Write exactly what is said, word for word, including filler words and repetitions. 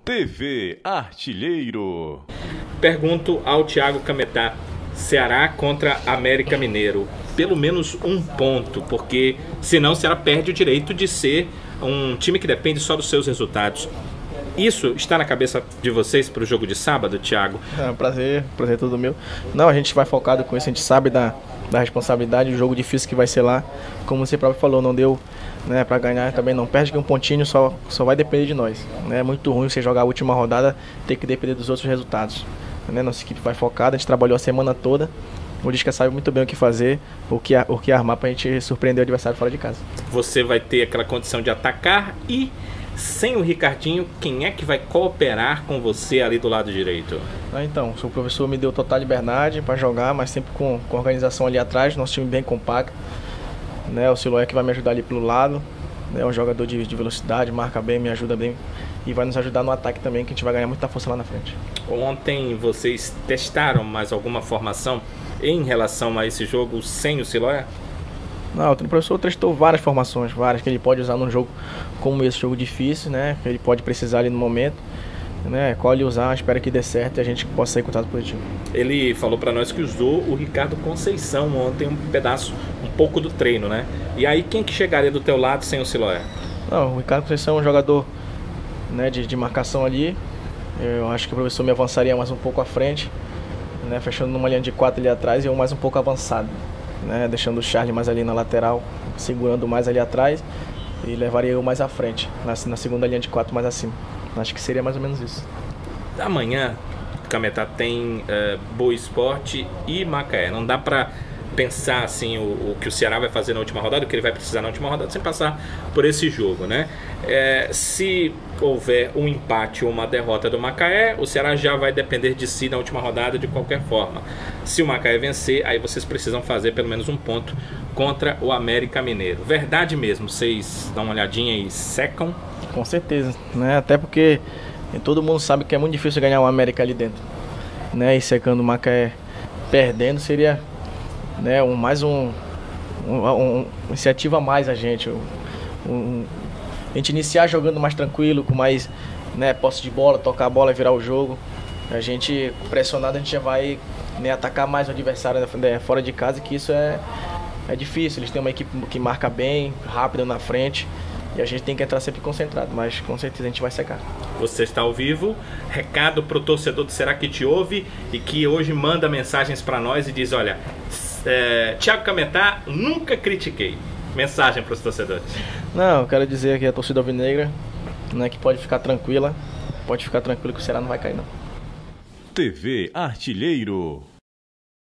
T V Artilheiro. Pergunto ao Thiago Cametá: Ceará contra América Mineiro, pelo menos um ponto, porque senão o Ceará perde o direito de ser um time que depende só dos seus resultados. Isso está na cabeça de vocês para o jogo de sábado, Thiago? É um prazer, prazer todo meu. Não, a gente vai focado com isso, a gente sabe da, da responsabilidade, o jogo difícil que vai ser lá. Como você próprio falou, não deu, né, para ganhar, também não perde que um pontinho só, só vai depender de nós. Né? É muito ruim você jogar a última rodada, ter que depender dos outros resultados. Né? Nossa equipe vai focada, a gente trabalhou a semana toda. O Lisca sabe muito bem o que fazer, o que, o que armar para a gente surpreender o adversário fora de casa. Você vai ter aquela condição de atacar e, sem o Ricardinho, quem é que vai cooperar com você ali do lado direito? Ah, então, o professor me deu total liberdade para jogar, mas sempre com, com organização ali atrás, nosso time bem compacto. Né? O Siloé que vai me ajudar ali pelo lado, é um jogador de, de velocidade, marca bem, me ajuda bem e vai nos ajudar no ataque também, que a gente vai ganhar muita força lá na frente. Ontem vocês testaram mais alguma formação em relação a esse jogo sem o Siloé? Não, o professor testou várias formações, várias que ele pode usar num jogo como esse, jogo difícil, né? Que ele pode precisar ali no momento, né? Qual ele usar, espero que dê certo e a gente possa sair com resultado positivo. Ele falou para nós que usou o Ricardo Conceição ontem, um pedaço, um pouco do treino, né? E aí quem que chegaria do teu lado sem o Siloé? Não, o Ricardo Conceição é um jogador, né, de, de marcação ali. Eu acho que o professor me avançaria mais um pouco à frente, né? Fechando numa linha de quatro ali atrás e eu mais um pouco avançado. Né, deixando o Charlie mais ali na lateral, segurando mais ali atrás e levaria eu mais à frente, na, na segunda linha de quatro mais acima. Acho que seria mais ou menos isso. Amanhã, Cametá, tem uh, Boa Esporte e Macaé. Não dá pra pensar assim o, o que o Ceará vai fazer na última rodada, o que ele vai precisar na última rodada, sem passar por esse jogo, né? É, se houver um empate ou uma derrota do Macaé, o Ceará já vai depender de si na última rodada de qualquer forma. Se o Macaé vencer, aí vocês precisam fazer pelo menos um ponto contra o América Mineiro. Verdade mesmo, vocês dão uma olhadinha e secam? Com certeza, né? Até porque todo mundo sabe que é muito difícil ganhar o América ali dentro, né? E secando o Macaé perdendo seria, né, um, mais um, um, um iniciativa a mais a gente, um, um, a gente iniciar jogando mais tranquilo, com mais, né, posse de bola, tocar a bola e virar o jogo. A gente pressionado, a gente já vai, né, atacar mais o adversário, né, fora de casa, que isso é, é difícil. Eles têm uma equipe que marca bem, rápida na frente, e a gente tem que entrar sempre concentrado, mas com certeza a gente vai secar. Você está ao vivo, recado para o torcedor do Será que te ouve e que hoje manda mensagens para nós e diz: olha, é, Thiago Cametá, nunca critiquei. Mensagem para os torcedores. Não, eu quero dizer que a torcida alvinegra, né, que pode ficar tranquila, pode ficar tranquilo que o Ceará não vai cair não. T V Artilheiro.